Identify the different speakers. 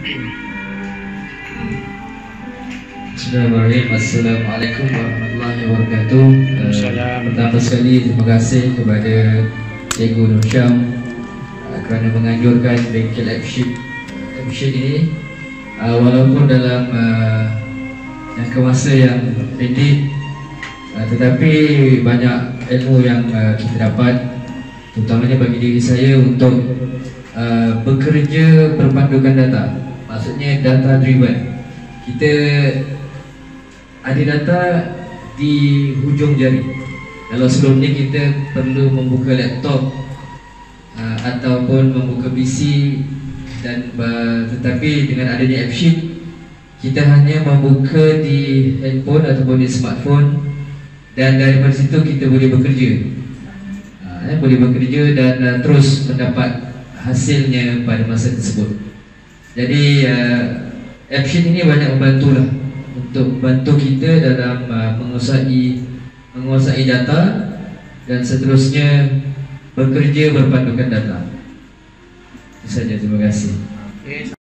Speaker 1: Bismillahirrahmanirrahim. Assalamualaikum warahmatullahi wabarakatuh. Pertama sekali terima kasih kepada Cikgu Nur Syam kerana menganjurkan bengkel AppSheet ini. Walaupun dalam jangka masa yang pendek, tetapi banyak ilmu yang kita dapat, terutamanya bagi diri saya untuk bekerja berpandukan data. Maksudnya data driven. Kita ada data di hujung jari. Kalau sebelum ni kita perlu membuka laptop ataupun membuka PC, dan tetapi dengan adanya AppSheet kita hanya membuka di handphone ataupun di smartphone, dan daripada situ kita boleh bekerja, dan terus mendapat hasilnya pada masa tersebut. Jadi AppSheet ini banyak membantulah untuk membantu kita dalam menguasai data dan seterusnya bekerja berpandukan data. Itu saja, terima kasih.